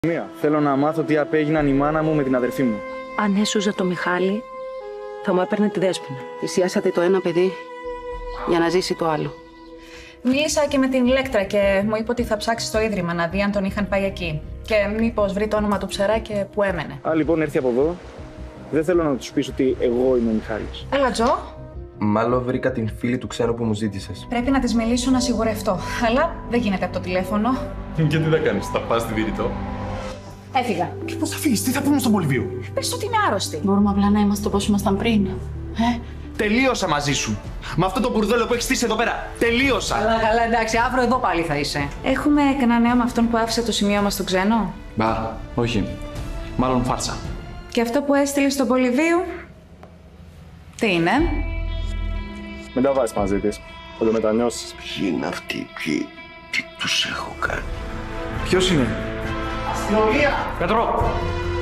Θέλω να μάθω τι απέγιναν η μάνα μου με την αδερφή μου. Αν έσουζα το Μιχάλη, θα μου έπαιρνε τη Δέσποινα. Θυσιάσατε το ένα παιδί για να ζήσει το άλλο. Μίλησα και με την Ηλέκτρα και μου είπε ότι θα ψάξει στο ίδρυμα να δει αν τον είχαν πάει εκεί. Και μήπως βρει το όνομα του ψαρά και που έμενε. Αν λοιπόν έρθει από εδώ, δεν θέλω να τους πεις ότι εγώ είμαι ο Μιχάλης. Έλα, Τζο. Μάλλον βρήκα την φίλη του ξένου που μου ζήτησες. Πρέπει να της μιλήσω να σιγουρευτώ. Αλλά δεν γίνεται από το τηλέφωνο. Και τι θα κάνεις, θα πας στη Βηρητό? Έφυγα. Και πώς θα φύγεις, τι θα πούμε στον Πολυβίου? Πες ότι είμαι άρρωστη. Μπορούμε απλά να είμαστε όπως ήμασταν πριν. Τελείωσα μαζί σου. Με αυτό το μπουρδέλο που έχεις στήσει εδώ πέρα. Τελείωσα. Καλά, εντάξει, αύριο εδώ πάλι θα είσαι. Έχουμε κανένα νέο με αυτόν που άφησε το σημείο μας στο ξένο? Μπα, όχι. Μάλλον φάρσα. Και αυτό που έστειλε στον Πολυβίου, τι είναι? Μην τα βάζεις μαζί της. Θα το μετανιώσεις. Ποιοι είναι αυτοί, τι τους έχω κάνει? Ποιος είναι? Αστυνομία! Πέτρο!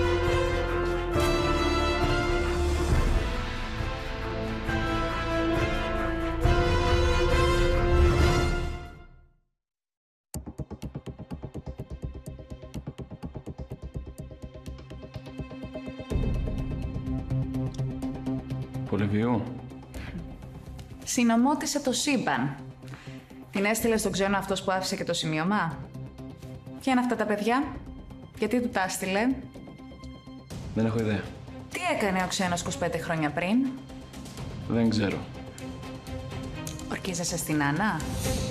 Πολυβίου. Συνομώτησε το σύμπαν. Την έστειλε στον ξένο αυτός που άφησε και το σημείωμα. Ποια είναι αυτά τα παιδιά? Γιατί του τα έστειλε? Δεν έχω ιδέα. Τι έκανε ο ξένος 25 χρόνια πριν? Δεν ξέρω. Ορκίζεσαι στην Άννα?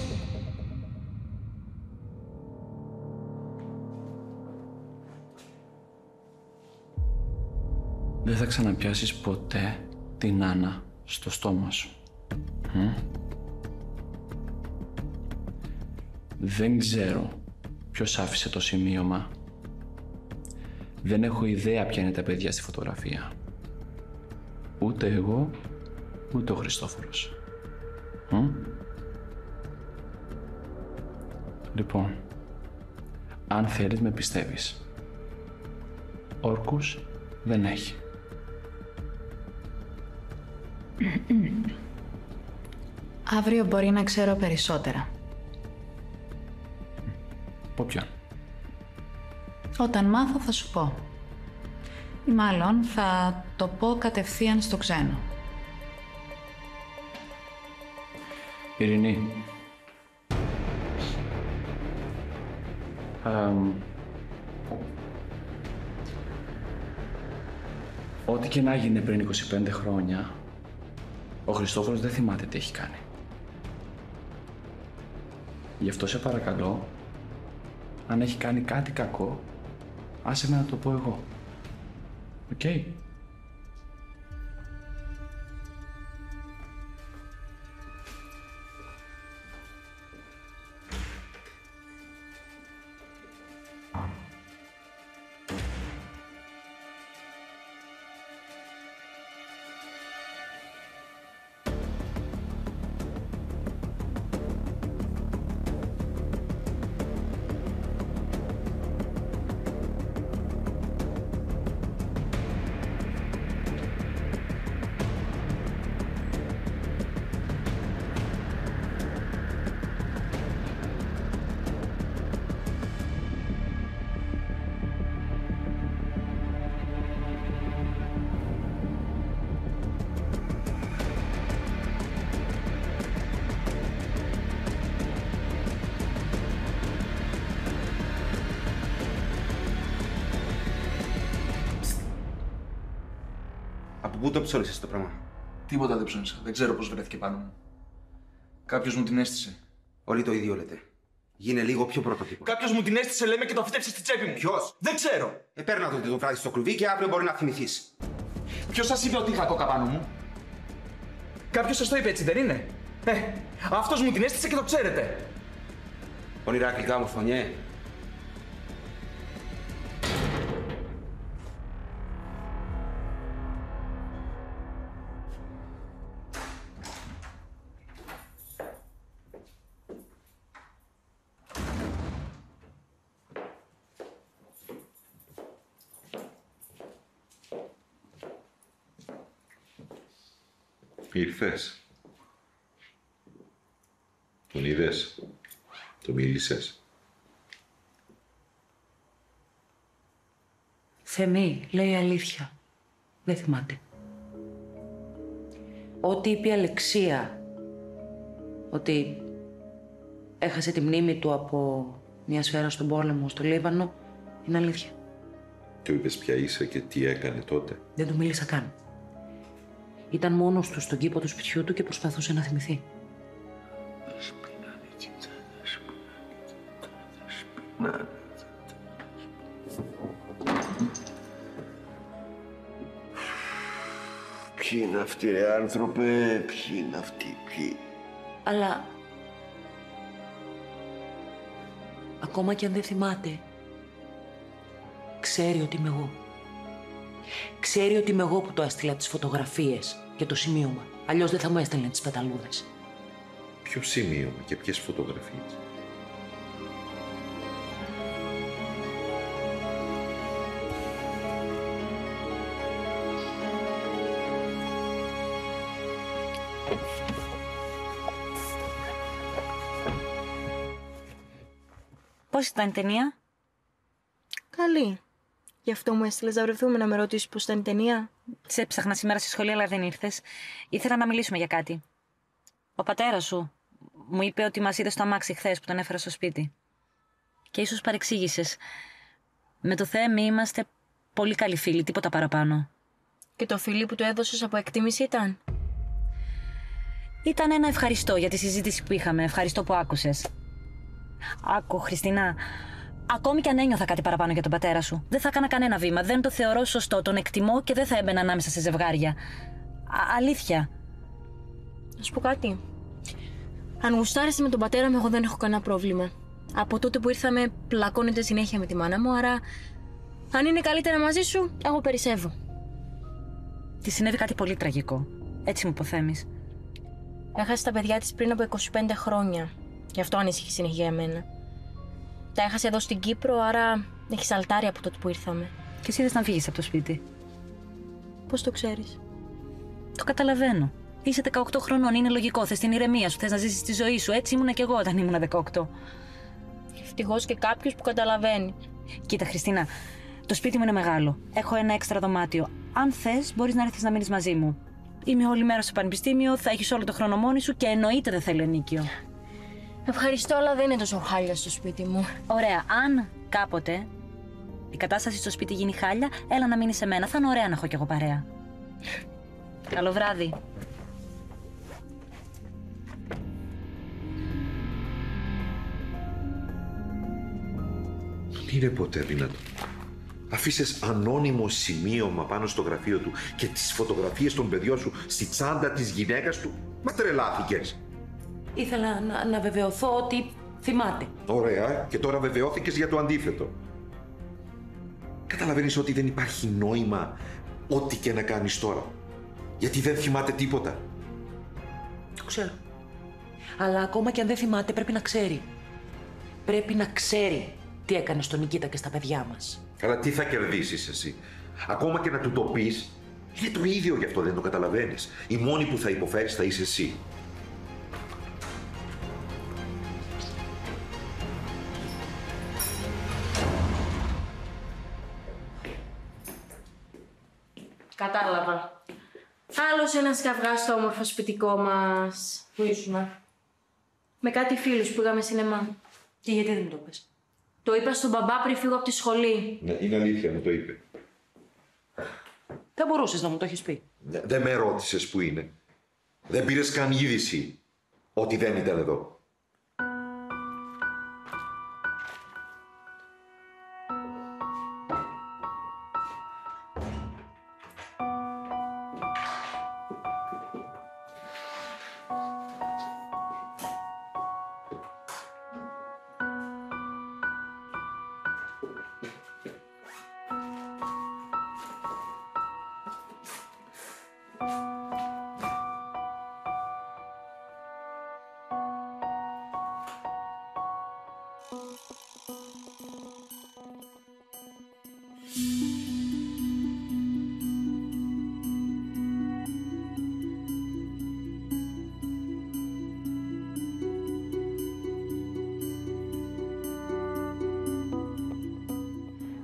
Δεν θα ξαναπιάσεις ποτέ την Άννα στο στόμα σου. Δεν ξέρω ποιος άφησε το σημείωμα. Δεν έχω ιδέα ποια είναι τα παιδιά στη φωτογραφία. Ούτε εγώ, ούτε ο Χριστόφορος. Λοιπόν, αν θέλεις με πιστεύεις. Όρκους δεν έχει. Αύριο μπορεί να ξέρω περισσότερα. Από ποιον? Όταν μάθω θα σου πω. Ή μάλλον θα το πω κατευθείαν στο ξένο. Ειρηνή. Ό,τι και να γίνει πριν 25 χρόνια, ο Χριστόφορος δεν θυμάται τι έχει κάνει. Γι' αυτό σε παρακαλώ, αν έχει κάνει κάτι κακό, άσε με να το πω εγώ. Οκ? Από πού το ψώνισες το πράγμα? Τίποτα δεν ψώνισα. Δεν ξέρω πώς βρέθηκε πάνω μου. Κάποιος μου την έστησε. Όλοι το ίδιο λέτε. Γίνε λίγο πιο πρωτότυπο. Κάποιος μου την έστησε, λέμε, και το φύτεψε στη τσέπη μου. Ποιος? Δεν ξέρω. Παίρνα το βράδυ στο κλουβί και αύριο μπορεί να θυμηθείς. Ποιος σας είπε ότι είχα κόκα πάνω μου? Κάποιος σας το είπε, έτσι δεν είναι? Αυτός μου την έστησε και το ξέρετε. Όνειρα αγγλικά μου φωνιέ. Ήρθες. Τον είδες. Το μίλησες. Θεμή, λέει αλήθεια. Δεν θυμάται. Ό,τι είπε η Αλεξία, ότι έχασε τη μνήμη του από μια σφαίρα στον πόλεμο στο Λίβανο, είναι αλήθεια. Του είπες ποια είσαι και τι έκανε τότε? Δεν του μίλησα καν. Ήταν μόνος του στον κήπο του σπιτιού του και προσπαθούσε να θυμηθεί. Ποιοι είναι αυτοί, ρε άνθρωπε, ποιοι είναι αυτοί, ποιοι? Αλλά ακόμα και αν δεν θυμάται, ξέρει ότι είμαι εγώ. Ξέρει ότι είμαι εγώ που το έστειλα τις φωτογραφίες και το σημείωμα. Αλλιώς δεν θα μου έστελνε τις πεταλούδες. Ποιο σημείωμα και ποιες φωτογραφίες? Πώς ήταν η ταινία? Καλή. Γι' αυτό μου έστειλες να βρεθούμε να με ρωτήσεις πώς ήταν η ταινία. Σε έψαχνα σήμερα στη σχολή, αλλά δεν ήρθες. Ήθελα να μιλήσουμε για κάτι. Ο πατέρας σου μου είπε ότι μας είδε στο αμάξι χθες που τον έφερα στο σπίτι. Και ίσως παρεξήγησες. Με το Θέμη είμαστε πολύ καλοί φίλοι, τίποτα παραπάνω. Και το φιλί που του έδωσες από εκτίμηση ήταν? Ήταν ένα ευχαριστώ για τη συζήτηση που είχαμε. Ευχαριστώ που άκουσες. Άκου, Χριστίνα. Ακόμη κι αν ένιωθα κάτι παραπάνω για τον πατέρα σου, δεν θα έκανα κανένα βήμα. Δεν το θεωρώ σωστό. Τον εκτιμώ και δεν θα έμπαινα ανάμεσα σε ζευγάρια. Αλήθεια. Να σου πω κάτι. Αν γουστάρεσαι με τον πατέρα μου, εγώ δεν έχω κανένα πρόβλημα. Από τότε που ήρθαμε, πλακώνεται συνέχεια με τη μάνα μου, άρα αν είναι καλύτερα μαζί σου, εγώ περισσεύω. Τη συνέβη κάτι πολύ τραγικό. Έτσι μου υποθέμεις. Έχασε τα παιδιά της πριν από 25 χρόνια. Γι' αυτό ανησυχεί συνέχεια για μένα. Τα έχασε εδώ στην Κύπρο, άρα έχει σαλτάρει από τότε που ήρθαμε. Και εσύ δεν θα φύγεις από το σπίτι. Πώς το ξέρεις? Το καταλαβαίνω. Είσαι 18 χρονών, είναι λογικό. Θες την ηρεμία σου, θες να ζήσεις τη ζωή σου. Έτσι ήμουνα κι εγώ όταν ήμουνα 18. Ευτυχώς και κάποιος που καταλαβαίνει. Κοίτα, Χριστίνα, το σπίτι μου είναι μεγάλο. Έχω ένα έξτρα δωμάτιο. Αν θες, μπορείς να έρθεις να μείνεις μαζί μου. Είμαι όλη μέρα στο πανεπιστήμιο, θα έχεις όλο το χρόνο μόνη σου και εννοείται δεν θέλω ενίκιο. Ευχαριστώ, αλλά δεν είναι τόσο χάλια στο σπίτι μου. Ωραία. Αν κάποτε η κατάσταση στο σπίτι γίνει χάλια, έλα να μείνεις σε μένα. Θα είναι ωραία να έχω κι εγώ παρέα. Καλό βράδυ. Είναι ποτέ δυνατό? Αφήσες ανώνυμο σημείωμα πάνω στο γραφείο του και τις φωτογραφίες των παιδιών σου στη τσάντα της γυναίκας του? Μα τρελάθηκες. Ήθελα να βεβαιωθώ ότι θυμάται. Ωραία, και τώρα βεβαιώθηκες για το αντίθετο. Καταλαβαίνεις ότι δεν υπάρχει νόημα ό,τι και να κάνεις τώρα. Γιατί δεν θυμάται τίποτα. Το ξέρω. Αλλά ακόμα και αν δεν θυμάται, πρέπει να ξέρει. Πρέπει να ξέρει τι έκανε στον Νικήτα και στα παιδιά μας. Αλλά τι θα κερδίσεις εσύ? Ακόμα και να του το πεις, είναι το ίδιο, γι' αυτό δεν το καταλαβαίνεις. Η μόνη που θα υποφέρεις θα είσαι εσύ. Κατάλαβα. Άλλος ένας καυγάς στο όμορφο σπιτικό μας. Πού ήσουνα? Με κάτι φίλους που πήγαμε σινεμά. Και γιατί δεν μου το πες? Το είπα στον μπαμπά πριν φύγω από τη σχολή. Ναι, είναι αλήθεια, μου το είπε. Δεν μπορούσες να μου το έχεις πει. Δεν με ρώτησες που είναι. Δεν πήρες καν είδηση ότι δεν ήταν εδώ.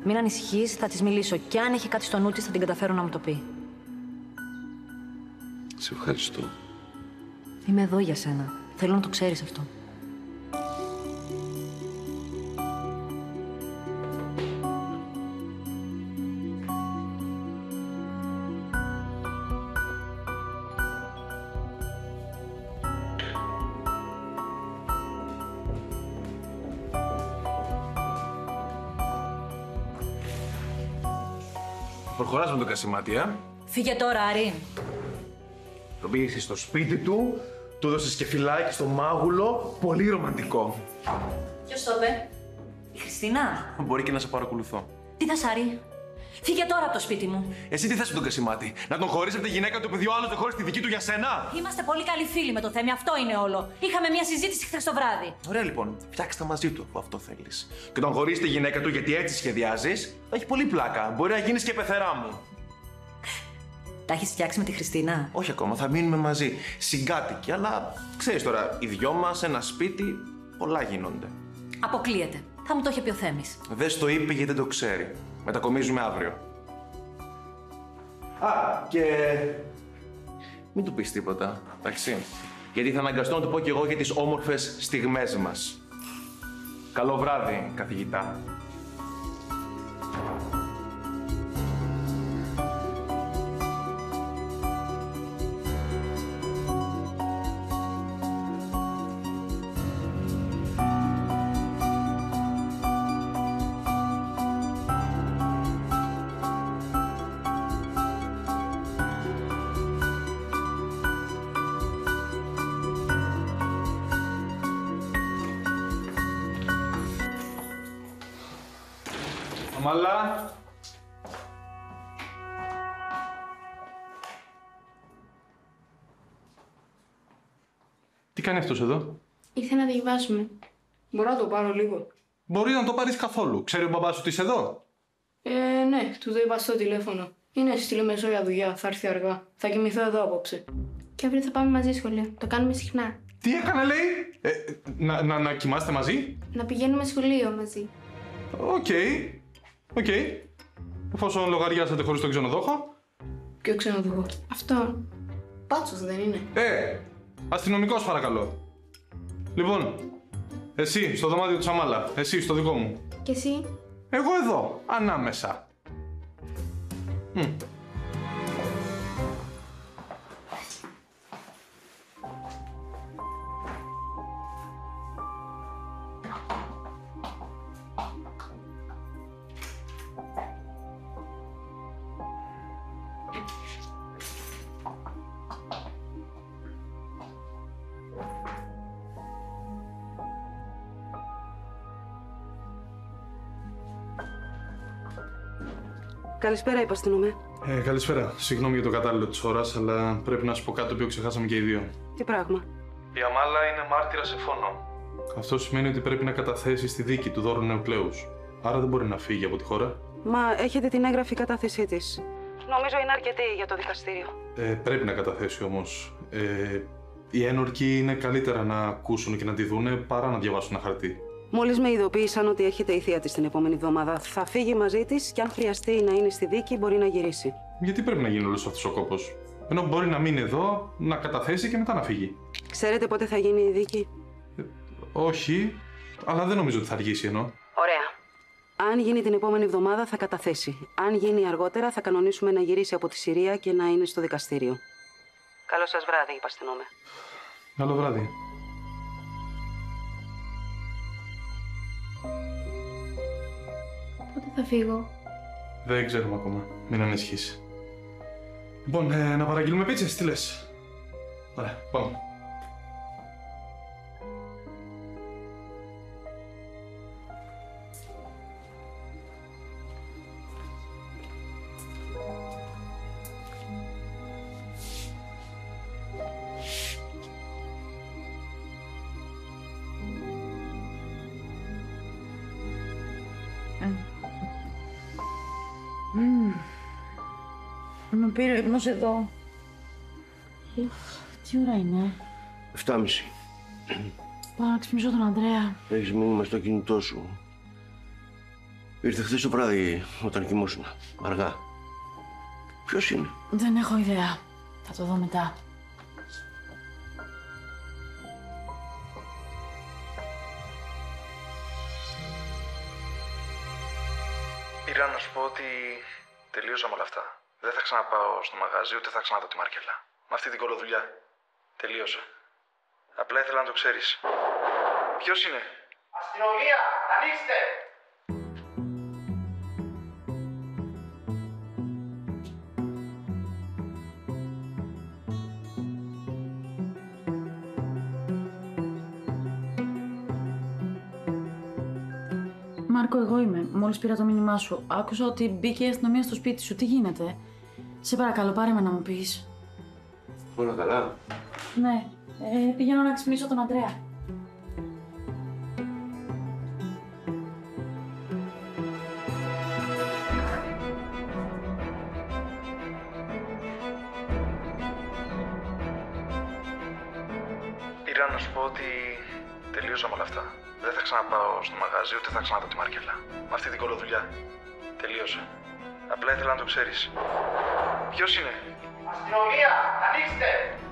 Μην ανησυχείς, θα της μιλήσω. Και αν έχει κάτι στο νου της, θα την καταφέρω να μου το πει. Σε ευχαριστώ. Είμαι εδώ για σένα. Θέλω να το ξέρεις αυτό. Προχωράς με τον Κασιμάτη, Φύγε τώρα, Άρη. Τον πήγες στο σπίτι του, του έδωσες και φυλάκι στο μάγουλο. Πολύ ρομαντικό. Ποιος το είπε? Η Χριστίνα. Μπορεί και να σε παρακολουθώ. Τι θες, Άρη? Φύγε τώρα από το σπίτι μου. Εσύ τι θες με τον Κασιμάτη? Να τον χωρίσεις από τη γυναίκα του επειδή ο άλλος δεν χώρισε τη δική του για σένα? Είμαστε πολύ καλοί φίλοι με το Θέμη, αυτό είναι όλο. Είχαμε μια συζήτηση χθες το βράδυ. Ωραία λοιπόν, φτιάξτε μαζί του αφού αυτό θέλεις. Και τον χωρίσεις τη γυναίκα του γιατί έτσι σχεδιάζεις, θα έχει πολύ πλάκα. Μπορεί να γίνεις και πεθερά μου. Τα έχεις φτιάξει με τη Χριστίνα? Όχι ακόμα, θα μείνουμε μαζί. Συγκάτοικοι, αλλά ξέρεις τώρα, οι δυο μας, ένα σπίτι, πολλά γίνονται. Αποκλείεται. Θα μου το είχε πει ο Θέμης. Δεν στο είπε γιατί δεν το ξέρει. Μετακομίζουμε αύριο. Α, και μην του πεις τίποτα, εντάξει. Γιατί θα αναγκαστώ να του πω κι εγώ για τις όμορφες στιγμές μας. Καλό βράδυ, καθηγητά. Μαλά. Τι κάνει αυτός εδώ? Ήρθε να διαβάσουμε. Μπορώ να το πάρω λίγο? Μπορεί να το πάρεις καθόλου. Ξέρει ο μπαμπάς σου ότι είσαι εδώ? Ναι, του το είπα στο τηλέφωνο. Είναι στη Λεμεσό για δουλειά, θα έρθει αργά. Θα κοιμηθώ εδώ απόψε. Και αύριο θα πάμε μαζί σχολείο. Το κάνουμε συχνά. Τι έκανε, λέει? Να κοιμάστε μαζί? Να πηγαίνουμε σχολείο μαζί. Οκ. Εφόσον λογαριάσατε χωρίς τον ξενοδόχο. Ποιο ξενοδόχο? Αυτό. Πάτσος δεν είναι? Αστυνομικός παρακαλώ. Λοιπόν, εσύ στο δωμάτιο του Σαμάλα, εσύ στο δικό μου. Και εσύ? Εγώ εδώ, ανάμεσα. Καλησπέρα, υπαστήνομαι. Καλησπέρα. Συγγνώμη για το κατάλληλο της ώρας, αλλά πρέπει να σου πω κάτι το οποίο ξεχάσαμε και οι δύο. Τι πράγμα? Η Αμάλα είναι μάρτυρα σε φόνο. Αυτό σημαίνει ότι πρέπει να καταθέσει στη δίκη του δώρου νεοκλέους. Άρα δεν μπορεί να φύγει από τη χώρα. Μα έχετε την έγγραφη κατάθεσή της. Νομίζω είναι αρκετή για το δικαστήριο. Πρέπει να καταθέσει όμως. Οι ένορκοι είναι καλύτερα να ακούσουν και να τη δούνε παρά να διαβάσουν ένα χαρτί. Μόλις με ειδοποίησαν ότι έρχεται η θεία της την επόμενη εβδομάδα. Θα φύγει μαζί της και αν χρειαστεί να είναι στη δίκη μπορεί να γυρίσει. Γιατί πρέπει να γίνει όλος αυτός ο κόπος? Ενώ μπορεί να μείνει εδώ, να καταθέσει και μετά να φύγει. Ξέρετε πότε θα γίνει η δίκη? Όχι, αλλά δεν νομίζω ότι θα αργήσει ενώ. Ωραία. Αν γίνει την επόμενη εβδομάδα θα καταθέσει. Αν γίνει αργότερα θα κανονίσουμε να γυρίσει από τη Συρία και να είναι στο δικαστήριο. Καλό σας βράδυ, υπαστήνομαι. Καλό βράδυ. Πότε θα φύγω? Δεν ξέρουμε ακόμα. Μην ανησυχείς. Λοιπόν, να παραγγείλουμε πίτσες, τι λες? Ωραία, πάμε. Με πήρε ύπνος εδώ. Τι ώρα είναι? 7.30. Πάω να ξυπνήσω τον Ανδρέα. Έχεις μήνυμα στο κινητό σου. Ήρθε χθες το βράδυ όταν κοιμόσουν. Αργά. Ποιος είναι? Δεν έχω ιδέα. Θα το δω μετά. Ήρθα να σου πω ότι τελείωσα με όλα αυτά. Δεν θα ξαναπάω στο μαγαζί, ούτε θα ξαναδώ τη Μάρκελα. Με αυτή την κολοδουλειά. Τελείωσα. Απλά ήθελα να το ξέρεις. Ποιος είναι? Αστυνομία! Ανοίξτε! Μάρκο, εγώ είμαι. Μόλις πήρα το μήνυμά σου. Άκουσα ότι μπήκε η αστυνομία στο σπίτι σου. Τι γίνεται? Σε παρακαλώ, πάρε με να μου πεις. Όλα καλά? Ναι. Πηγαίνω να ξυπνήσω τον Αντρέα. Ήρθα να σου πω ότι τελείωσα με όλα αυτά. Δεν θα ξαναπάω στο μαγαζί, ούτε θα ξαναδώ τη Μάρκελα. Με αυτή την κολοδουλειά. Τελείωσα. Απλά ήθελα να το ξέρεις. Ποιος είναι? Αστυνομία! Ανοίξτε!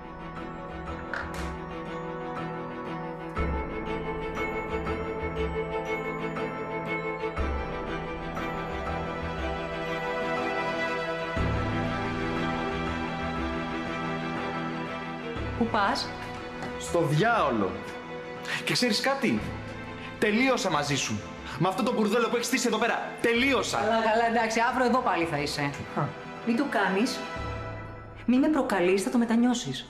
Πού πας? Στο διάολο. Και ξέρεις κάτι? Τελείωσα μαζί σου. Με αυτό το μπουρδέλο που έχεις στήσει εδώ πέρα. Τελείωσα. Καλά, εντάξει, αύριο εδώ πάλι θα είσαι. Μην το κάνεις. Μην με προκαλείς, θα το μετανιώσεις.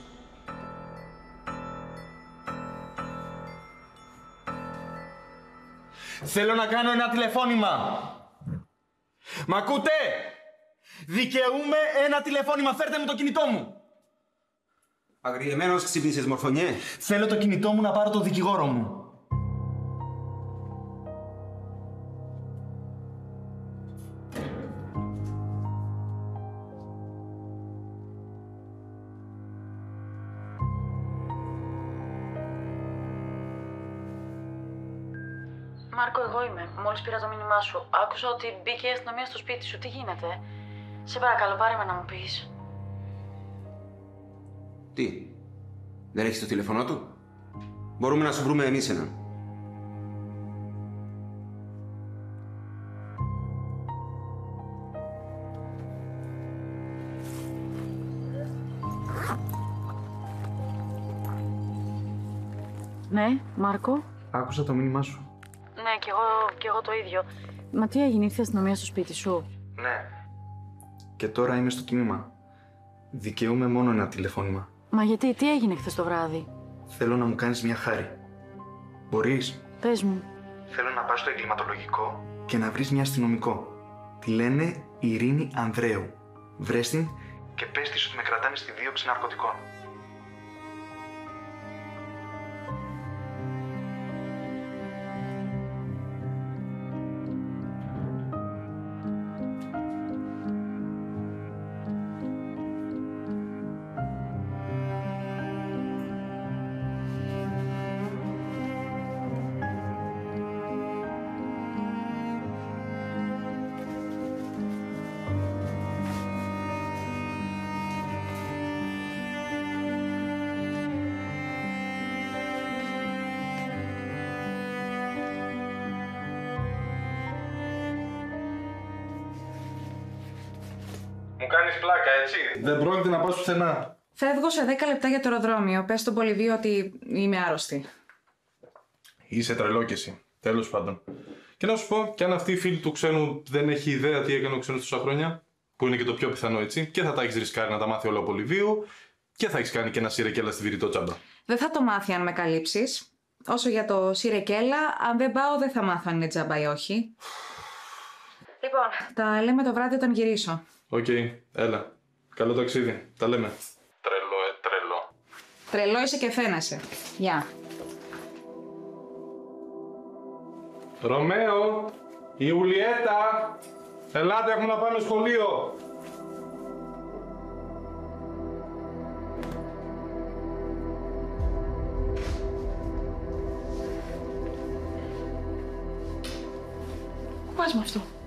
Θέλω να κάνω ένα τηλεφώνημα. Μ' ακούτε? Δικαιούμαι ένα τηλεφώνημα. Φέρτε μου το κινητό μου. Αγριεμένος ξύπνησες, μορφωνιέ. Θέλω το κινητό μου να πάρω το δικηγόρο μου. Μάρκο, εγώ είμαι. Μόλις πήρα το μήνυμά σου. Άκουσα ότι μπήκε η αστυνομία στο σπίτι σου. Τι γίνεται? Σε παρακαλώ, πάρε με να μου πεις. Τι, δεν έχεις το τηλέφωνο του? Μπορούμε να σου βρούμε εμείς έναν. Ναι, Μάρκο. Άκουσα το μήνυμά σου. Ναι, κι εγώ το ίδιο. Μα τι έγινε, ήρθε η αστυνομία στο σπίτι σου? Ναι. Και τώρα είμαι στο κίνημα. Δικαιούμαι μόνο ένα τηλεφώνημα. Μα γιατί, τι έγινε χθες το βράδυ? Θέλω να μου κάνεις μια χάρη. Μπορείς? Πες μου. Θέλω να πας στο εγκληματολογικό και να βρεις μια αστυνομικό. Τη λένε Ειρήνη Ανδρέου. Βρες την και πες της ότι με κρατάνε στη δίωξη ναρκωτικών. Μου κάνεις πλάκα, έτσι. Δεν πρόκειται να πας πουθενά. Φεύγω σε 10 λεπτά για το αεροδρόμιο. Πες στον Πολυβίο ότι είμαι άρρωστη. Είσαι τρελό κι εσύ. Τέλος πάντων. Και να σου πω, κι αν αυτή η φίλη του ξένου δεν έχει ιδέα τι έκανε ο ξένος τόσα χρόνια, που είναι και το πιο πιθανό, έτσι, και θα τα έχεις ρισκάρει να τα μάθει όλα ο Πολυβίου, και θα έχεις κάνει και ένα σιρεκέλα στη Βηρητό τσάμπα. Δεν θα το μάθει αν με καλύψεις. Όσο για το σιρεκέλα, αν δεν πάω δεν θα μάθω αν είναι τζάμπα ή όχι. Λοιπόν, τα λέμε το βράδυ όταν γυρίσω. Οκ, έλα. Καλό ταξίδι. Τα λέμε. Τρελό, τρελό. Τρελό είσαι και φαίνεσαι. Γεια. Ρωμαίο, η Ιουλιέτα, ελάτε, έχουμε να πάμε σχολείο. Πού πας με αυτό?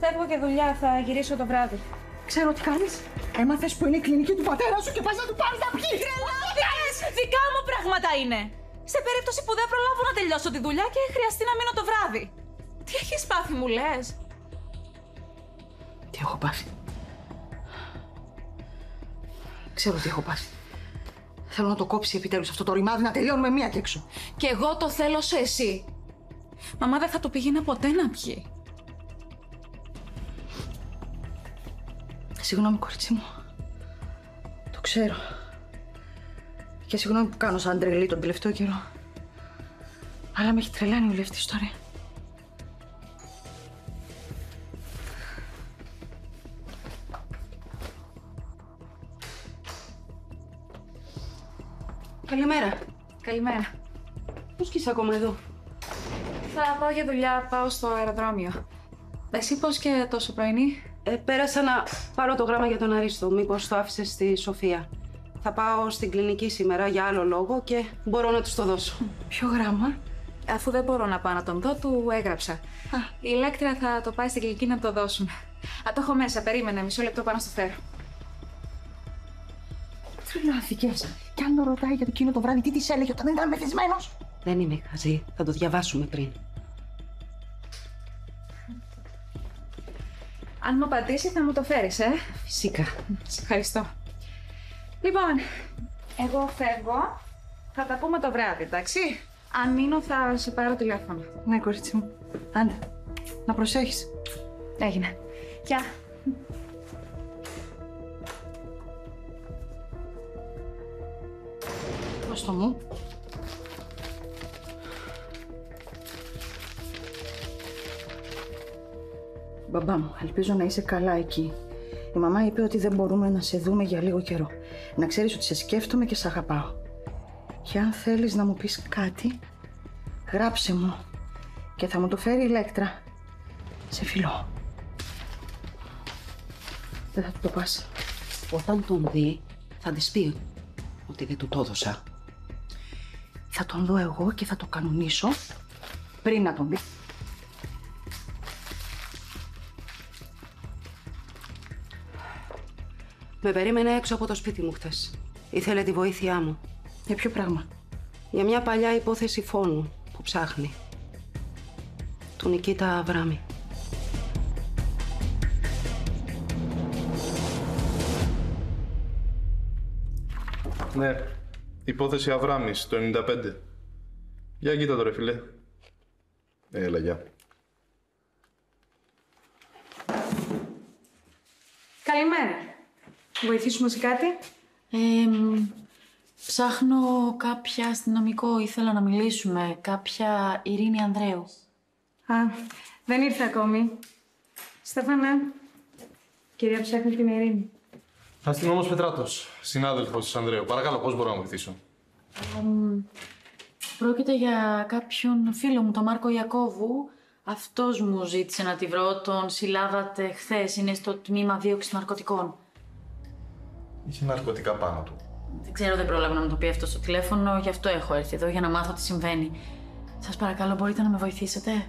Φεύγω για δουλειά, θα γυρίσω το βράδυ. Ξέρω τι κάνεις. Έμαθες που είναι η κλινική του πατέρα σου και πας να του πάρεις να πιει. Τρελάθηκες! Δικά μου πράγματα είναι. Σε περίπτωση που δεν προλάβω να τελειώσω τη δουλειά και χρειαστεί να μείνω το βράδυ. Τι έχεις πάθει, μου λες? Τι έχω πάθει? Ξέρω τι έχω πάθει. Θέλω να το κόψει επιτέλους αυτό το ρημάδι, να τελειώνουμε μία και έξω. Κι εγώ το θέλω σε εσύ. Μαμά δεν θα του πήγαινα ποτέ να πιει. Συγγνώμη, κορίτσι μου. Το ξέρω. Και συγγνώμη που κάνω σαν τρελή τον τελευταίο καιρό. Αλλά με έχει τρελάνει όλη αυτή η ιστορία. Καλημέρα. Καλημέρα. Πώς κι είσαι ακόμα εδώ? Θα πάω για δουλειά, πάω στο αεροδρόμιο. Εσύ πώς και τόσο πρωινή? Πέρασα να πάρω το γράμμα για τον Αρίστο. Μήπως το άφησες στη Σοφία. Θα πάω στην κλινική σήμερα για άλλο λόγο και μπορώ να τους το δώσω. Ποιο γράμμα? Αφού δεν μπορώ να πάω να τον δω, του έγραψα. Η Ηλέκτρα θα το πάει στην κλινική να το δώσουν. Το έχω μέσα, περίμενε, μισό λεπτό πάνω στο φέρω. Τρελάθηκες. Κι αν το ρωτάει για εκείνο το βράδυ, τι της έλεγε όταν ήταν μεθυσμένος? Δεν είμαι χαζή. Θα το διαβάσουμε πριν. Αν μου απαντήσει, θα μου το φέρεις, Φυσικά. Σε ευχαριστώ. Λοιπόν, εγώ φεύγω. Θα τα πούμε το βράδυ, εντάξει. Αν μείνω, θα σε πάρω τηλέφωνο. Ναι, κορίτσι μου. Άντε. Να προσέχεις. Έγινε. Γεια. Πώς το μου. Μπαμπά μου, ελπίζω να είσαι καλά εκεί. Η μαμά είπε ότι δεν μπορούμε να σε δούμε για λίγο καιρό. Να ξέρεις ότι σε σκέφτομαι και σε αγαπάω. Και αν θέλεις να μου πεις κάτι, γράψε μου και θα μου το φέρει η Ηλέκτρα. Σε φιλώ. Δεν θα του το πας. Όταν τον δει, θα της πει ότι δεν του το έδωσα. Θα τον δω εγώ και θα το κανονίσω πριν να τον δει. Με περίμενε έξω από το σπίτι μου χθες. Ήθελε τη βοήθειά μου. Για ποιο πράγμα? Για μια παλιά υπόθεση φόνου που ψάχνει. Του Νικήτα Αβράμη. Ναι, υπόθεση Αβράμης, το 95. Για κοίτα το ρε φίλε. Έλα, γεια. Καλημέρα. Βοηθήσουμε σε κάτι? Ψάχνω κάποια αστυνομικό, ήθελα να μιλήσουμε. Κάποια Ειρήνη Ανδρέου. Δεν ήρθε ακόμη. Στέφανα, κυρία ψάχνει την Ειρήνη. Αστυνόμος Πετράτος, συνάδελφος της Ανδρέου. Παρακαλώ, πώς μπορώ να βοηθήσω? Πρόκειται για κάποιον φίλο μου, τον Μάρκο Ιακώβου. Αυτός μου ζήτησε να τη βρω, τον συλλάβατε χθες, είναι στο τμήμα δίωξης ναρκωτικών. Είχε ναρκωτικά πάνω του. Δεν ξέρω, δεν πρόλαβα να μου το πει αυτό στο τηλέφωνο, γι' αυτό έχω έρθει εδώ, για να μάθω τι συμβαίνει. Σας παρακαλώ, μπορείτε να με βοηθήσετε?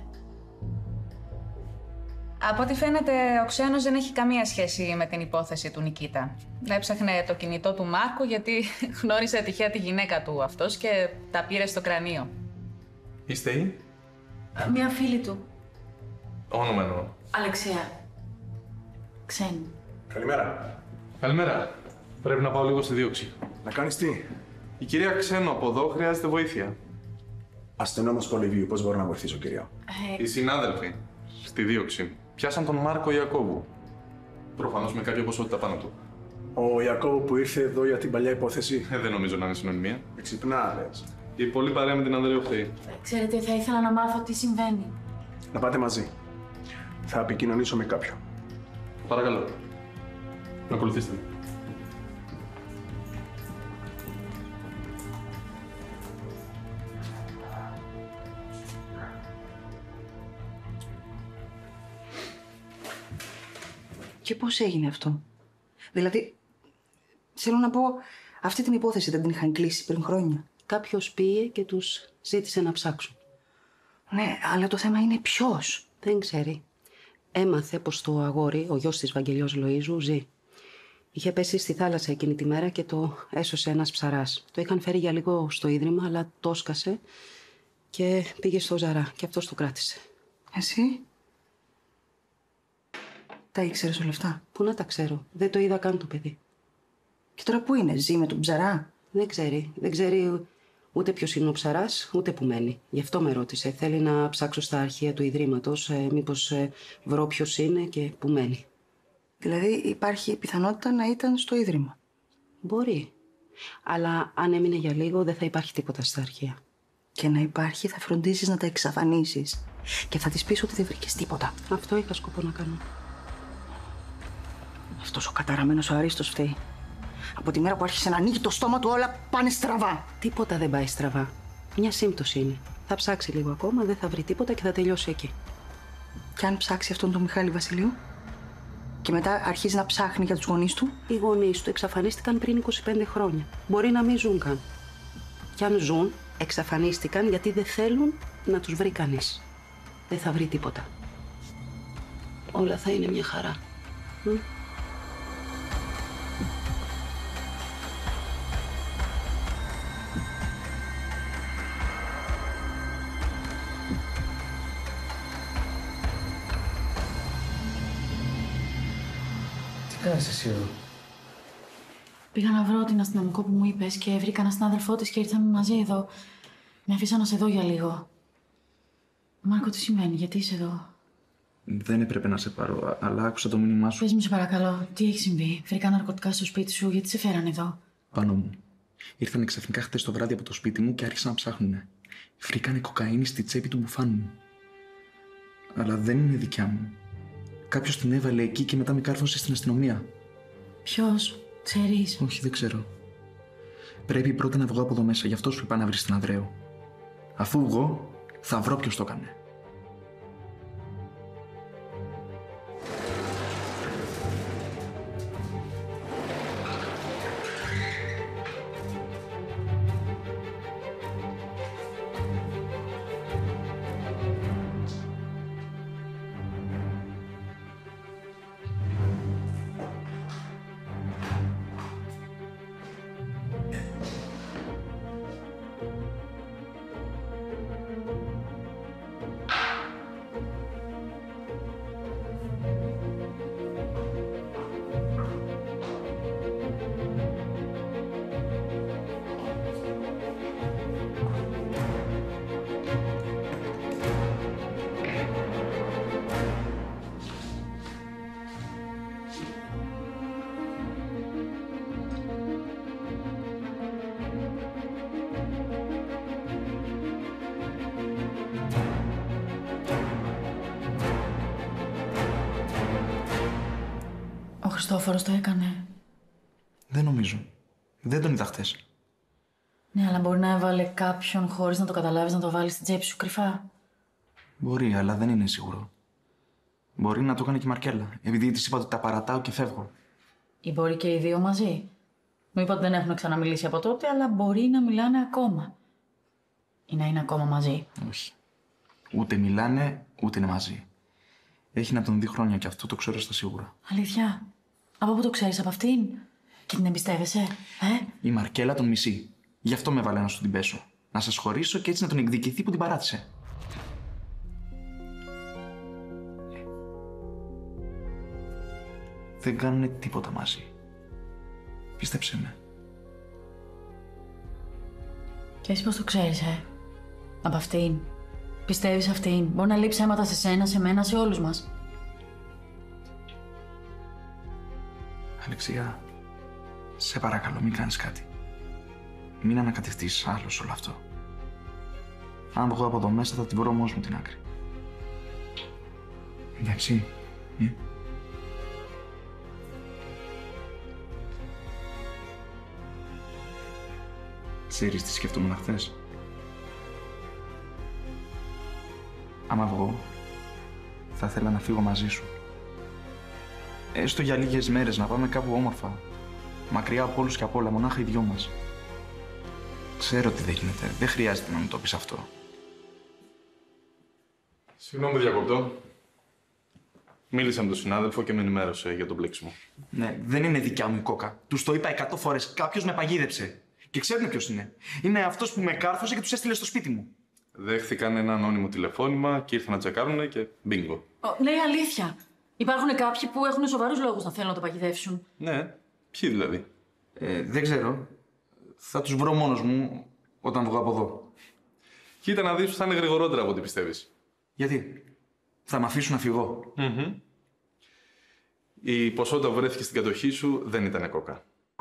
Από ό,τι φαίνεται, ο ξένος δεν έχει καμία σχέση με την υπόθεση του Νικήτα. Έψαχνε το κινητό του Μάρκου γιατί γνώρισε τυχαία τη γυναίκα του αυτός και τα πήρε στο κρανίο. Είστε ή? Μια φίλη του. Όνομα εννοώ. Αλεξία. Ξένη. Καλημέρα. Καλημέρα. Πρέπει να πάω λίγο στη δίωξη. Να κάνεις τι? Η κυρία Ξένο από εδώ χρειάζεται βοήθεια. Αστυνόμος Πολυβίου, πώς μπορώ να βοηθήσω, κυρία? Οι συνάδελφοι στη δίωξη πιάσαν τον Μάρκο Ιακώβου. Προφανώς με κάποια ποσότητα πάνω του. Ο Ιακώβου που ήρθε εδώ για την παλιά υπόθεση. Δεν νομίζω να είναι συνωνυμία. Εξυπνά, λες. Η πολύ παρέα με την Ανδρέου χθες. Ξέρετε, θα ήθελα να μάθω τι συμβαίνει. Να πάτε μαζί. Θα επικοινωνήσω με κάποιον. Παρακαλώ. Να ακολουθήσετε. Και πώς έγινε αυτό? Δηλαδή, θέλω να πω, αυτή την υπόθεση δεν την είχαν κλείσει πριν χρόνια? Κάποιος πήγε και τους ζήτησε να ψάξουν. Ναι, αλλά το θέμα είναι ποιος. Δεν ξέρει. έμαθε πως το αγόρι, ο γιος της Βαγγελιός Λοΐζου, ζει. Είχε πέσει στη θάλασσα εκείνη τη μέρα και το έσωσε ένας ψαράς. Το είχαν φέρει για λίγο στο ίδρυμα, αλλά το σκασε και πήγε στο Ζαρά και αυτός το κράτησε. Εσύ? Τα ήξερες όλα αυτά? Πού να τα ξέρω. Δεν το είδα καν το παιδί. Και τώρα πού είναι, ζει με τον ψαρά? Δεν ξέρει. Δεν ξέρει ούτε ποιος είναι ο ψαράς, ούτε που μένει. Γι' αυτό με ρώτησε. Θέλει να ψάξω στα αρχεία του Ιδρύματος, μήπως βρω ποιος είναι και που μένει. Δηλαδή υπάρχει πιθανότητα να ήταν στο Ίδρυμα. Μπορεί. Αλλά αν έμεινε για λίγο δεν θα υπάρχει τίποτα στα αρχεία. Και να υπάρχει θα φροντίσεις να τα εξαφανίσεις. Και θα της πεις ότι δεν βρήκες τίποτα. Αυτό είχα σκοπό να κάνω. Αυτός ο καταραμένος ο Αρίστος φταίει. Από τη μέρα που άρχισε να ανοίγει το στόμα του όλα πάνε στραβά. Τίποτα δεν πάει στραβά. Μια σύμπτωση είναι. Θα ψάξει λίγο ακόμα, δεν θα βρει τίποτα και θα τελειώσει εκεί. Και αν ψάξει αυτόν τον Μιχάλη Βασιλείου και μετά αρχίζει να ψάχνει για τους γονείς του. Οι γονείς του εξαφανίστηκαν πριν 25 χρόνια. Μπορεί να μην ζουν καν. Κι αν ζουν, εξαφανίστηκαν γιατί δεν θέλουν να τους βρει κανείς. Δεν θα βρει τίποτα. Όλα θα είναι μια χαρά. Τι κάνεις εσύ εδώ? Πήγα να βρω την αστυνομικό που μου είπες και βρήκα έναν συνάδελφό της και ήρθαμε μαζί εδώ. Με αφήσα να σε δω για λίγο. Μάρκο, τι σημαίνει, γιατί είσαι εδώ? Δεν έπρεπε να σε πάρω, αλλά άκουσα το μήνυμά σου. Πες μου, σε παρακαλώ, τι έχει συμβεί? Βρήκα ναρκωτικά στο σπίτι σου, γιατί σε φέραν εδώ? Πάνω μου. Ήρθανε ξαφνικά χτες το βράδυ από το σπίτι μου και άρχισαν να ψάχνουνε. Βρήκανε κοκαίνη στη τσέπη του μπουφάνου μου. Αλλά δεν είναι δικιά μου. Κάποιος την έβαλε εκεί και μετά με κάρφωσε στην αστυνομία. Ποιος, ξέρεις? Όχι, δεν ξέρω. Πρέπει πρώτα να βγω από εδώ μέσα, γι' αυτό σου είπα να βρεις την Ανδρέου. Αφού βγω, θα βρω ποιος το έκανε. Ο Χριστόφορος το έκανε. Δεν νομίζω. Δεν τον είδα χτες. Ναι, αλλά μπορεί να έβαλε κάποιον χωρίς να το καταλάβεις να το βάλει στην τσέπη σου κρυφά. Μπορεί, αλλά δεν είναι σίγουρο. Μπορεί να το έκανε και η Μαρκέλα, επειδή της είπα ότι τα παρατάω και φεύγω. Ή μπορεί και οι δύο μαζί. Μου είπα ότι δεν έχουν ξαναμιλήσει από τότε, αλλά μπορεί να μιλάνε ακόμα. Ή να είναι ακόμα μαζί. Όχι. Ούτε μιλάνε, ούτε είναι μαζί. Έχει να τον δει χρόνια και αυτό το ξέρω στα σίγουρα. Αλήθεια. Από πού το ξέρεις, από αυτήν? Και την εμπιστεύεσαι, Η Μαρκέλα τον μισεί. Γι' αυτό με έβαλε να σου την πέσω. Να σας χωρίσω και έτσι να τον εκδικηθεί που την παράτησε. Δεν κάνουνε τίποτα μαζί. Πίστεψε με. Και εσύ πώς το ξέρεις, Από αυτήν. Πιστεύεις αυτήν? Μπορεί να λείψει αίματα σε σένα, σε μένα, σε όλους μας. Αλεξία, σε παρακαλώ μην κάνεις κάτι. Μην ανακατευτείς άλλο όλο αυτό. Αν βγω από εδώ μέσα θα την βρω μόνος μου την άκρη. Εντάξει, Ξέρεις τι σκεφτόμουν χθες? Άμα βγω, θα ήθελα να φύγω μαζί σου. Έστω για λίγες μέρες, να πάμε κάπου όμορφα. Μακριά από όλους και από όλα, μονάχα οι δυο μας. Ξέρω ότι δεν γίνεται. Δεν χρειάζεται να μου το πεις αυτό. Συγγνώμη, διακόπτω. Μίλησα με τον συνάδελφο και με ενημέρωσε για τον μπλέξιμο. Ναι, δεν είναι δικιά μου η κόκα. Του το είπα 100 φορές. Κάποιος με παγίδεψε. Και ξέρουν ποιος είναι. Είναι αυτός που με κάρφωσε και τους έστειλε στο σπίτι μου. Δέχθηκαν ένα ανώνυμο τηλεφώνημα και ήρθαν να τσεκάρουνε και μπίνγκο. Λέει αλήθεια. Υπάρχουν κάποιοι που έχουν σοβαρούς λόγους να θέλουν να το παγιδεύσουν. Ναι, ποιοι δηλαδή? Δεν ξέρω. Θα τους βρω μόνος μου όταν βγω από εδώ. Κοίτα να δεις, θα είναι γρηγορότερα από ό,τι πιστεύεις. Γιατί? Θα με αφήσουν να φυγώ. Η ποσότητα που βρέθηκε στην κατοχή σου δεν ήταν κόκα.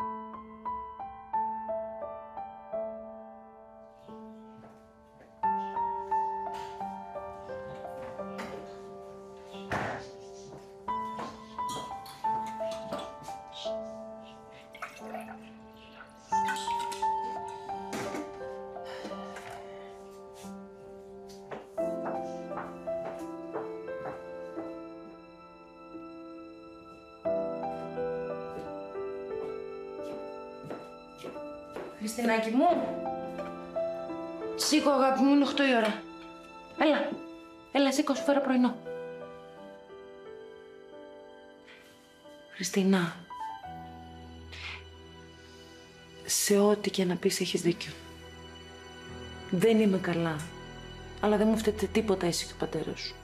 Χριστινάκη μου. Σήκω, αγάπη μου, είναι 8 η ώρα. Έλα, σήκω, σου φέρω πρωινό. Χριστίνα, σε ό,τι και να πεις έχεις δίκιο. Δεν είμαι καλά, αλλά δεν μου φταίτε τίποτα εσύ και ο πατέρας σου.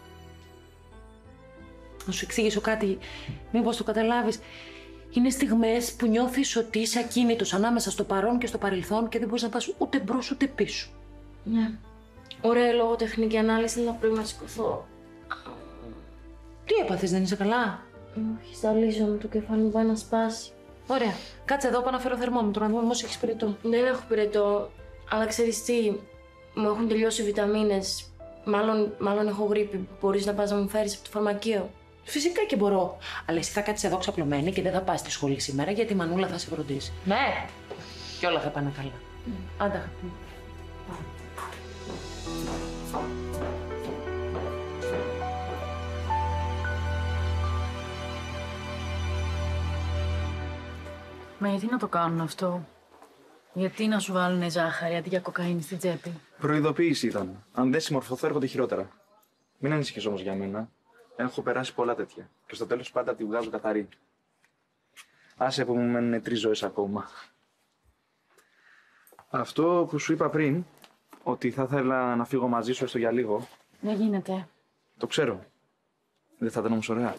Να σου εξηγήσω κάτι, μήπως το καταλάβεις. Είναι στιγμές που νιώθεις ότι είσαι ακίνητος ανάμεσα στο παρόν και στο παρελθόν και δεν μπορείς να πας ούτε μπρος ούτε πίσω. Ναι. Ωραία λογοτεχνική ανάλυση, αλλά πρέπει να σηκωθώ. Τι έπαθες, δεν είσαι καλά? Όχι, ζαλίζομαι, το κεφάλι μου πάει να σπάσει. Ωραία. Κάτσε εδώ, πάω να φέρω θερμόμετρο, να δούμε μήπως έχεις πυρετό. Δεν έχω πυρετό, αλλά ξέρεις τι, μου έχουν τελειώσει οι βιταμίνες. Μάλλον έχω γρίπη. Μπορείς να πας να μου φέρεις από το φαρμακείο? Φυσικά και μπορώ. Αλλά εσύ θα κάτσεις εδώ ξαπλωμένη και δεν θα πας στη σχολή σήμερα γιατί η Μανούλα θα σε φροντίσει. Ναι! Και όλα θα πάνε καλά. Άντα, αγαπητή μου. Μα γιατί να το κάνουν αυτό? Γιατί να σου βάλουν ζάχαρη αντί για κοκαίνη στην τσέπη? Προειδοποίηση ήταν. Αν δεν συμμορφωθώ, έρχονται χειρότερα. Μην ανησυχείς όμως για μένα. Έχω περάσει πολλά τέτοια. Και στο τέλος πάντα τη βγάζω καθαρή. Άσε που μου μένουν 3 ζωές ακόμα. Αυτό που σου είπα πριν, ότι θα ήθελα να φύγω μαζί σου έστω για λίγο. Δεν γίνεται. Το ξέρω. Δεν θα ήταν όμως ωραία?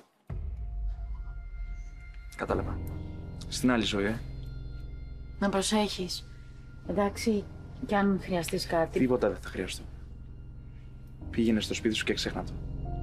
Κατάλαβα. Στην άλλη ζωή, Να προσέχεις. Εντάξει, κι αν χρειαστείς κάτι. Τίποτα δεν θα χρειαστώ. Πήγαινε στο σπίτι σου και ξέχνα το.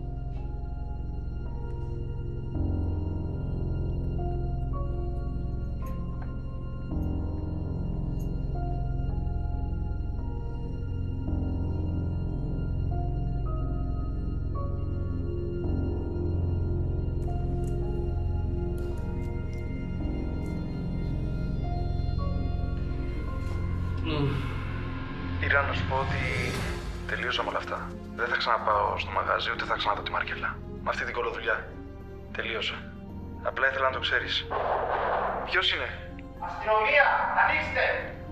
Ήρα, να σου πω ότι τελείωσα με όλα αυτά. Δεν θα ξαναπάω στο μαγαζί, ούτε θα ξαναδώ τη Μάρκελα. Με αυτή την κολοδουλειά. Τελείωσα. Απλά ήθελα να το ξέρεις. Ποιος είναι? Αστυνομία! Ανοίξτε!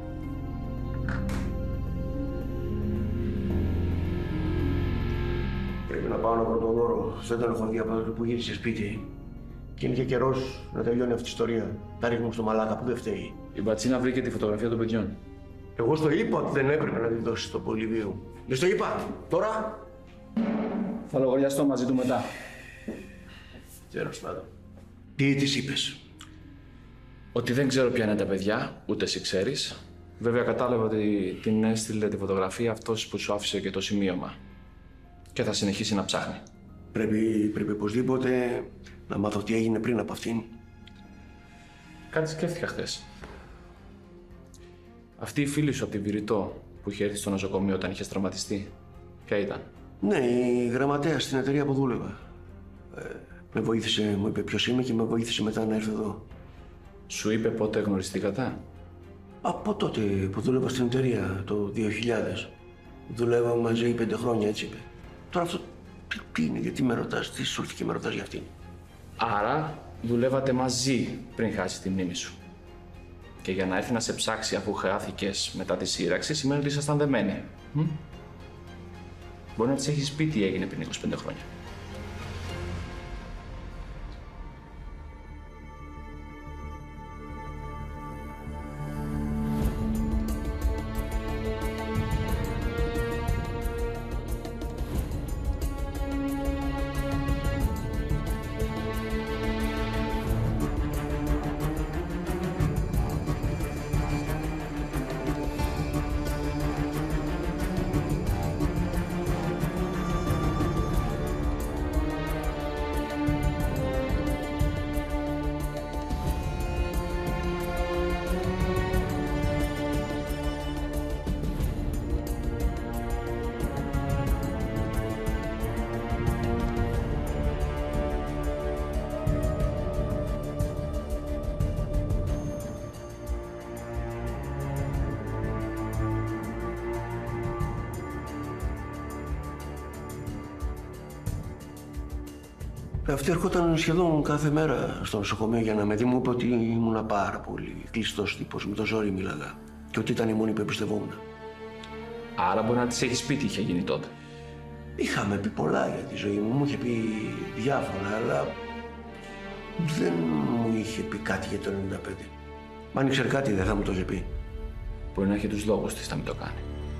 Πρέπει να πάω να βρω τον Δώρο. Δεν τον έχω δει από τότε που γύρισε σπίτι. Και είναι και καιρός να τελειώνει αυτή η ιστορία. Τα ρίχνουμε στο μαλάκα που δεν φταίει. Η Μπατσίνα βρήκε τη φωτογραφία των παιδιών. Εγώ στο είπα ότι δεν έπρεπε να τη δώσει στο Πολυβίου. Δεν στο είπα. Τώρα. Θα λογαριαστώ μαζί του μετά. Τέλος πάντων. Τι της είπες? Ότι δεν ξέρω ποια είναι τα παιδιά, ούτε εσύ ξέρεις. Βέβαια κατάλαβα ότι την έστειλε τη φωτογραφία αυτός που σου άφησε και το σημείωμα. Και θα συνεχίσει να ψάχνει. Πρέπει οπωσδήποτε να μάθω τι έγινε πριν από αυτήν. Κάτι σκέφτηκα χθες. Αυτή η φίλη σου από την Βηρητό που είχε έρθει στο νοσοκομείο όταν είχες τραυματιστεί, ποια ήταν? Ναι, η γραμματέα στην εταιρεία που δούλευα. Με βοήθησε, μου είπε ποιος είμαι και με βοήθησε μετά να έρθω εδώ. Σου είπε πότε γνωριστήκατε? Από τότε που δούλευα στην εταιρεία, το 2000. Δουλεύαμε μαζί 5 χρόνια, έτσι είπε. Τώρα αυτό τι είναι, γιατί με ρωτάς, τι σου ήρθε και με ρωτάς για αυτήν? Άρα δουλεύατε μαζί πριν χάσει τη μνήμη σου. Και για να έρθει να σε ψάξει αφού χάθηκες μετά τη σύραξη, σημαίνει ότι ήσασταν δεμένοι. Μπορεί να της έχεις πει τι έγινε πριν 25 χρόνια. Αυτή ερχόταν σχεδόν κάθε μέρα στο νοσοκομείο για να με δει. Μου είπε ότι ήμουν πάρα πολύ κλειστός τύπος, με το ζόρι μίλαγα. Και ότι ήταν η μόνη που εμπιστευόμουν. Άρα μπορεί να της έχεις πει τι είχε γίνει τότε. Είχαμε πει πολλά για τη ζωή μου, μου είχε πει διάφορα, αλλά δεν μου είχε πει κάτι για το 95. Μα αν ήξερε κάτι δεν θα μου το είχε πει. Μπορεί να έχει τους λόγους της να μην το κάνει.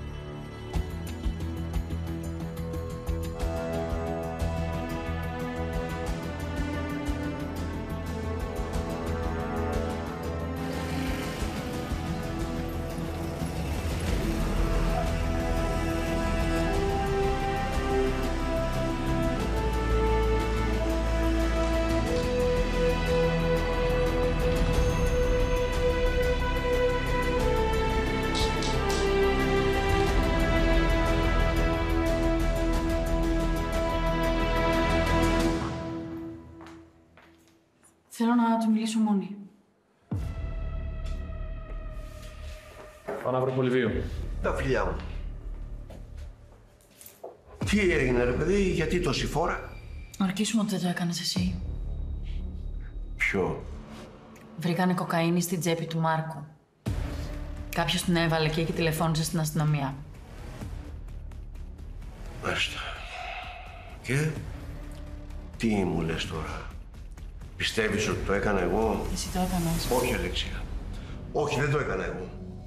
Θέλω να του μιλήσω μόνη. Πάω να βρω Πολυβίου. Τα φιλιά μου. Τι έγινε ρε παιδί, γιατί τόση φόρα? Ορκίσουμε ότι δεν το έκανες εσύ. Ποιο? Βρήκανε κοκαίνη στην τσέπη του Μάρκου. Κάποιος την έβαλε και εκεί τηλεφώνησε στην αστυνομία. Μάλιστα. Και τι μου λες τώρα? Πιστεύεις ότι το έκανα εγώ? Εσύ το έκανες. Όχι, Αλέξια. Όχι, δεν το έκανα εγώ.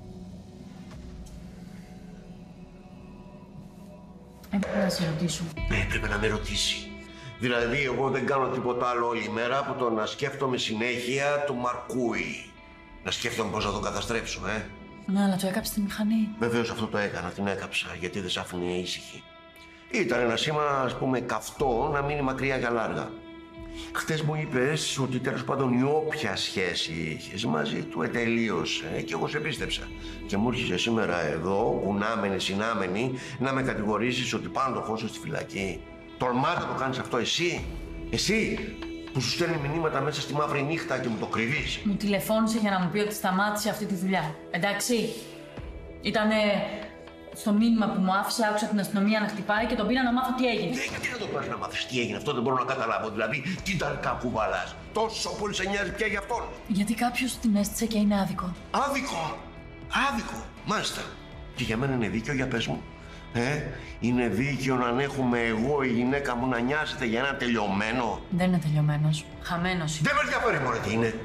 Έπρεπε να σε ρωτήσω. Ναι, έπρεπε να με ρωτήσει. Δηλαδή, εγώ δεν κάνω τίποτα άλλο όλη μέρα από το να σκέφτομαι συνέχεια το Μαρκούι. Να σκέφτομαι πώς να τον καταστρέψω, Ναι, αλλά το έκαψε τη μηχανή. Βεβαίως αυτό το έκανα, την έκαψα, γιατί δεν σ' άφηνε ήσυχη. Ήταν ένα σήμα, ας πούμε, καυτό να μείνει μακριά για λάργα. Χτες μου είπες ότι τέλος πάντων η όποια σχέση είχες μαζί του ετελείωσε και εγώ σε πίστεψα. Και μου έρχεσαι σήμερα εδώ, κουνάμενη, συνάμενη, να με κατηγορήσεις ότι πάνω το χώσω στη φυλακή. Τολμάς να το κάνεις αυτό εσύ? Εσύ που σου στέλνει μηνύματα μέσα στη μαύρη νύχτα και μου το κρυβείς. Μου τηλεφώνησε για να μου πει ότι σταμάτησε αυτή τη δουλειά. Εντάξει. Ήτανε στο μήνυμα που μου άφησε, άκουσα την αστυνομία να χτυπάει και τον πήρα να μάθω τι έγινε. Γιατί να το πας να μάθεις τι έγινε, αυτό δεν μπορώ να καταλάβω. Δηλαδή, τι ταλκά κουβαλάς. Τόσο πολύ σε νοιάζει πια για αυτόν. Γιατί κάποιος την έστησε και είναι άδικο. Άδικο! Άδικο! Μάλιστα. Και για μένα είναι δίκαιο, για πες μου. Είναι δίκαιο να ανέχουμε εγώ η γυναίκα μου να νοιάζεται για ένα τελειωμένο? Δεν είναι τελειωμένος. Χαμένος είναι. Δεν με ενδιαφέρει, μωρέ, τι είναι.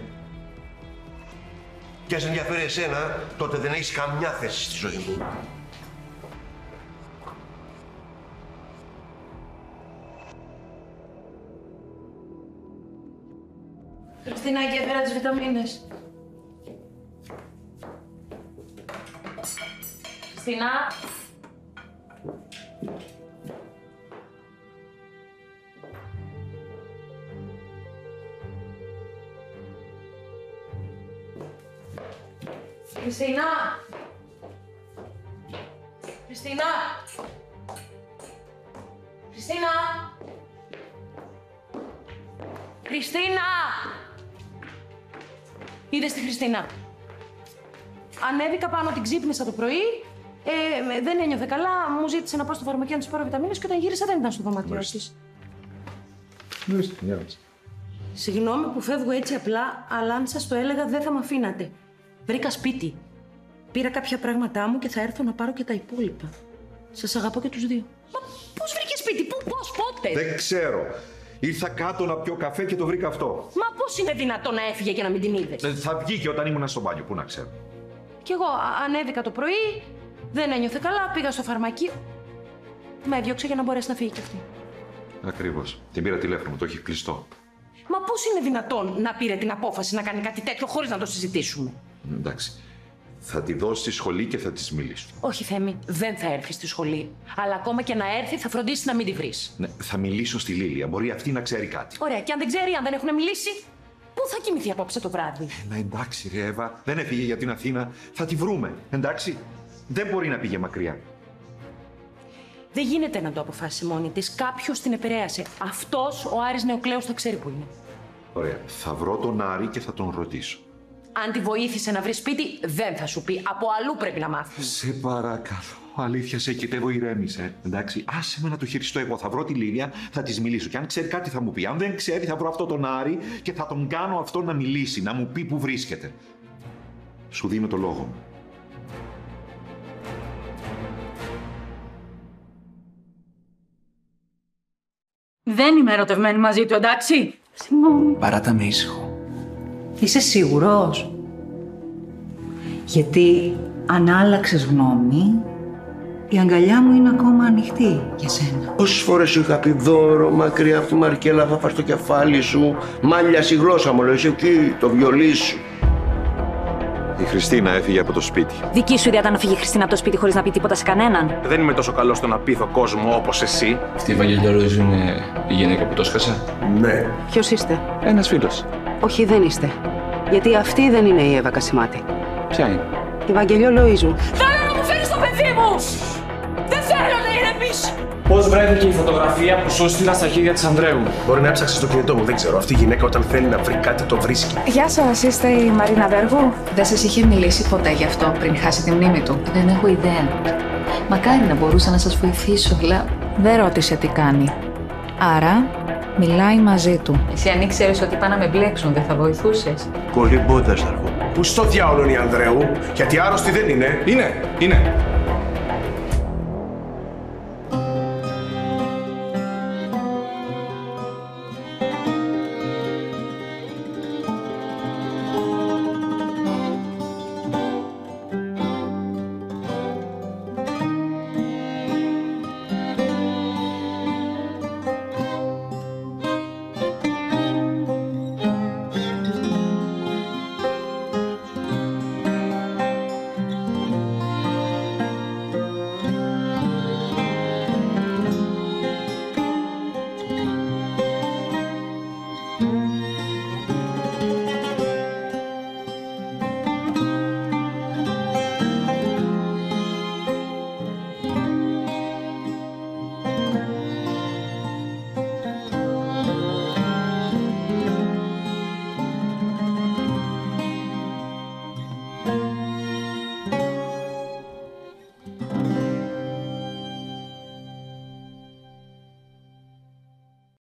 Και αν σε ενδιαφέρει εσένα, τότε δεν έχεις καμιά θέση στη ζωή μου. Χριστίνα, και έφερα τις βιταμίνες. Χριστίνα. Χριστίνα. Χριστίνα. Χριστίνα. Χριστίνα. Είδες τη Χριστίνα? Ανέβηκα πάνω, την ξύπνησα το πρωί. Δεν ένιωθε καλά. Μου ζήτησε να πάω στο φαρμακείο να της πάρω βιταμίνες και όταν γύρισα δεν ήταν στο δωμάτιό της. Συγγνώμη που φεύγω έτσι απλά, αλλά αν σας το έλεγα δεν θα με αφήνατε. Βρήκα σπίτι. Πήρα κάποια πράγματά μου και θα έρθω να πάρω και τα υπόλοιπα. Σας αγαπώ και τους δύο. Μα πώς βρήκε σπίτι, πώς, πότε? Δεν ξέρω. Ήρθα κάτω να πιω καφέ και το βρήκα αυτό. Μα πώς είναι δυνατόν να έφυγε και να μην την είδες? Θα βγήκε όταν ήμουν στο μπάνιο, πού να ξέρω. Κι εγώ ανέβηκα το πρωί, δεν ένιωθε καλά, πήγα στο φαρμακείο. Με έδιωξε για να μπορέσει να φύγει κι αυτή. Ακριβώς. Την πήρα τηλέφωνο, το έχει κλειστό. Μα πώς είναι δυνατόν να πήρε την απόφαση να κάνει κάτι τέτοιο χωρίς να το συζητήσουμε? Εντάξει. Θα τη δώσει στη σχολή και θα της μιλήσω. Όχι, Θέμη, δεν θα έρθει στη σχολή. Αλλά ακόμα και να έρθει, θα φροντίσει να μην τη βρεις. Ναι, θα μιλήσω στη Λίλια. Μπορεί αυτή να ξέρει κάτι. Ωραία, και αν δεν ξέρει, αν δεν έχουν μιλήσει, πού θα κοιμηθεί απόψε το βράδυ? Εντάξει, ρε Εύα, δεν έφυγε για την Αθήνα. Θα τη βρούμε, εντάξει. Δεν μπορεί να πήγε μακριά. Δεν γίνεται να το αποφάσισε μόνη της. Κάποιος την επηρέασε. Αυτός, ο Άρης Νεοκλέος, θα ξέρει που είναι. Ωραία. Θα βρω τον Άρη και θα τον ρωτήσω. Αν τη βοήθησε να βρει σπίτι, δεν θα σου πει. Από αλλού πρέπει να μάθει. Σε παρακαλώ. Αλήθεια, σε κοιτεύω, ηρέμησε. Εντάξει, άσε με να το χειριστώ εγώ. Θα βρω τη Λίλια, θα τη μιλήσω. Και αν ξέρει κάτι θα μου πει. Αν δεν ξέρει, θα βρω αυτό τον Άρη και θα τον κάνω αυτό να μιλήσει, να μου πει που βρίσκεται. Σου δίνω το λόγο μου. Δεν είμαι ερωτευμένη μαζί του, εντάξει. Συγγνώμη. Παράτα με ήσυχο. Είσαι σίγουρος? Γιατί αν άλλαξες γνώμη, η αγκαλιά μου είναι ακόμα ανοιχτή για σένα. Πόσες φορές σου είχα πει δώρο μακριά από τη Μαρκέλα, θα φας το κεφάλι σου. Μάλιασε η γλώσσα μου, λέω, εσύ εκεί, το βιολί σου. Η Χριστίνα έφυγε από το σπίτι. Δική σου ιδέα ήταν να φύγει η Χριστίνα από το σπίτι χωρίς να πει τίποτα σε κανέναν. Δεν είμαι τόσο καλό στο να πείθω κόσμο όπως εσύ. Αυτή η Βαγγελιά Λοΐζου είναι η γυναίκα που το σκάσα. Ναι. Ποιος είστε? Ένας φίλος. Όχι, δεν είστε. Γιατί αυτή δεν είναι η Εύα Κασιμάτη. Ποια είναι? Η Βαγγελιό Λοΐζου. Θέλω να μου φέρεις το παιδί μου! Δεν θέλω να ηρεμείς! Πώς βρέθηκε η φωτογραφία που σου έστειλα στα χέρια της Ανδρέου? Μπορεί να έψαξε στο κινητό μου, δεν ξέρω. Αυτή η γυναίκα όταν θέλει να βρει κάτι το βρίσκει. Γεια σας, είστε η Μαρίνα Βέργου. Δεν σας είχε μιλήσει ποτέ γι' αυτό πριν χάσει τη μνήμη του? Δεν έχω ιδέα. Μακάρι να μπορούσα να σας βοηθήσω, αλλά... Δεν ρώτησε τι κάνει. Άρα, μιλάει μαζί του. Εσύ αν ήξερες ότι πάνε να με μπλέξουν, δεν θα βοηθούσες? Κολυμπώντας θα έρχομαι. Πού στο διάολο είναι η Ανδρέου, γιατί άρρωστη δεν είναι. Είναι.